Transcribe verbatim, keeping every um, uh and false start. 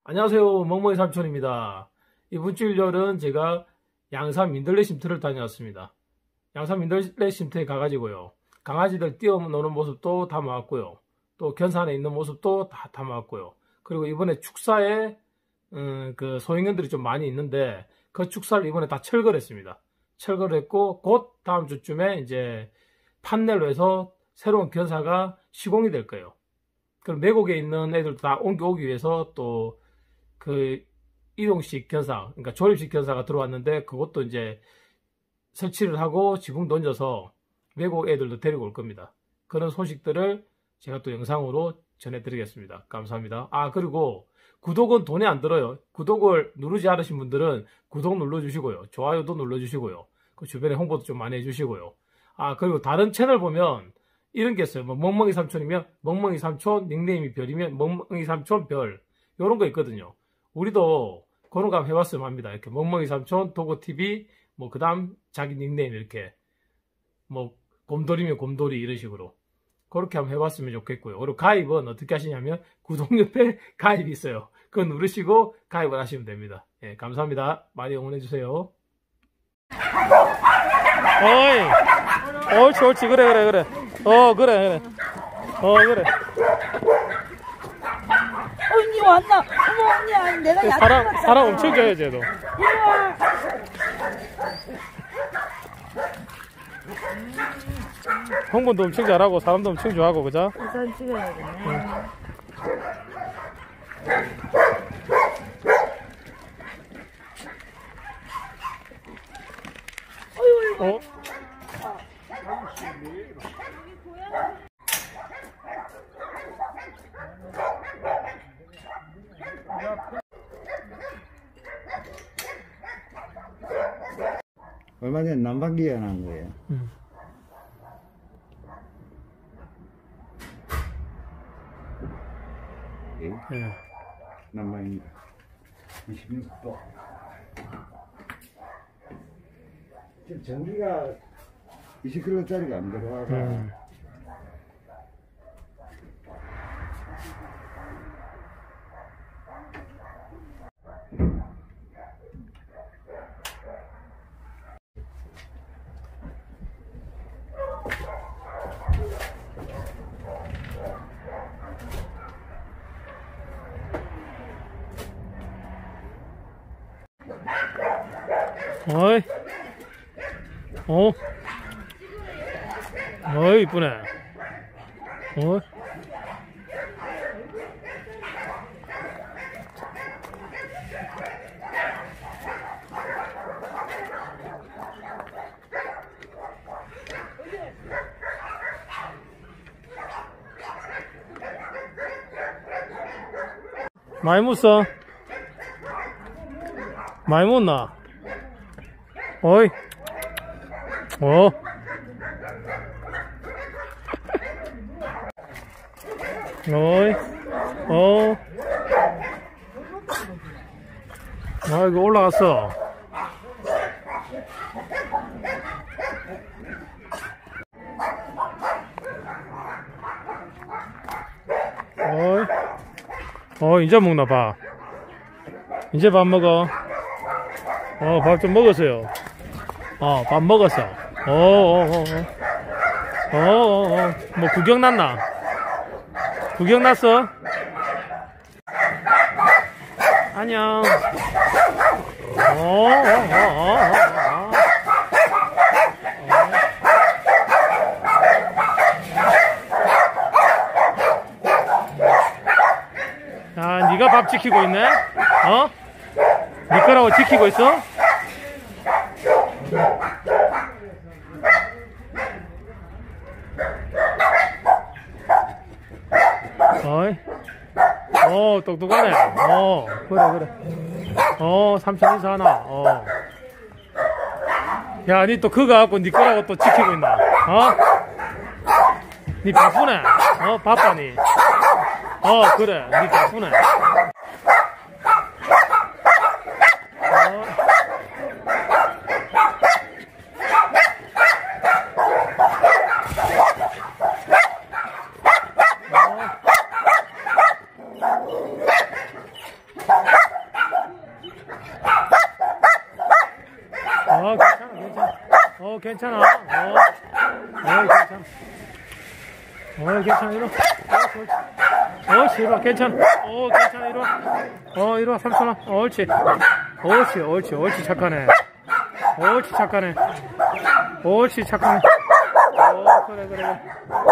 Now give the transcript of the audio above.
안녕하세요. 멍멍이 삼촌입니다. 이번 주 일요일은 제가 양산 민들레 쉼터를 다녀왔습니다. 양산 민들레 쉼터에 가가지고요. 강아지들 뛰어노는 모습도 담아왔고요. 또 견산에 있는 모습도 다 담아왔고요. 그리고 이번에 축사에 음, 그 소형견들이 좀 많이 있는데 그 축사를 이번에 다 철거를 했습니다. 철거를 했고 곧 다음 주쯤에 이제 판넬로 해서 새로운 견사가 시공이 될 거예요. 그럼 매국에 있는 애들도 다 옮겨오기 위해서 또 그 이동식 견사, 그러니까 조립식 견사가 들어왔는데 그것도 이제 설치를 하고 지붕 던져서 외국 애들도 데리고 올 겁니다. 그런 소식들을 제가 또 영상으로 전해드리겠습니다. 감사합니다. 아, 그리고 구독은 돈이 안 들어요. 구독을 누르지 않으신 분들은 구독 눌러주시고요. 좋아요도 눌러주시고요. 그 주변에 홍보도 좀 많이 해주시고요. 아, 그리고 다른 채널 보면 이런 게 있어요. 뭐 멍멍이 삼촌이면 멍멍이 삼촌, 닉네임이 별이면 멍멍이 삼촌 별, 요런 거 있거든요. 우리도 그런 거 한번 해봤으면 합니다. 이렇게 멍멍이 삼촌, 도고티비, 뭐 그 다음 자기 닉네임 이렇게 뭐 곰돌이면 곰돌이 이런 식으로 그렇게 한번 해봤으면 좋겠고요. 그리고 가입은 어떻게 하시냐면 구독 옆에 가입이 있어요. 그거 누르시고 가입을 하시면 됩니다. 예, 감사합니다. 많이 응원해주세요. 어이, 옳지, 옳지, 그래, 그래, 그래. 어, 그래, 그래. 어, 그래. 언니 왔나? 어머 언니 아니 내가 약 사람, 사람 엄청 좋아해, 쟤도. 이리와. 홍보도 엄청 잘하고 사람도 엄청 좋아하고, 그죠? 사진 찍어야겠네. 응. 어? 얼마 전에 난방기가 난 거예요. 음. 예? 예. 난방입니다. 이십육 도. 지금 전기가 이십 킬로와트짜리가 안 들어와서 음. 어이, 어, 어이, 이쁘네. 어, 많이 묻어? 많이 묻나? 어이, 어, 어이, 어, 아, 이거 올라갔어. 어이, 어, 이제 먹나 봐. 이제 밥 먹어. 어, 밥 좀 먹었어요. 어, 밥 먹었어. 어, 어, 어, 어, 어, 어, 어. 뭐 구경 났나? 구경 났어? 안녕. 어, 어, 어, 어, 어, 어. 아, 네가 밥 지키고 있네? 어? 네 거라고 지키고 있어? 어이, 어, 똑똑하네. 어, 그래, 그래. 어, 삼촌 인사하나. 어. 야, 니 또 그거 갖고 니 거라고 또 지키고 있나? 어? 니 바쁘네. 어, 바빠, 니. 어, 그래. 니 바쁘네. 괜찮아. 어, 어, 괜찮아. 어, 괜찮아. 이리 와. 어, 옳지, 이리 와. 괜찮아. 어, 괜찮아. 이리 와. 어, 이리 와. 삼촌아. 옳지. 옳지, 옳지, 옳지. 착하네. 옳지, 착하네. 옳지, 착하네. 어, 그래, 그래, 그래.